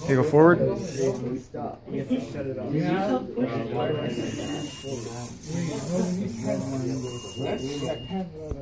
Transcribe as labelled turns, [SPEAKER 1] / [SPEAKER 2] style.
[SPEAKER 1] Okay, go forward.
[SPEAKER 2] Stop. You have to shut it off.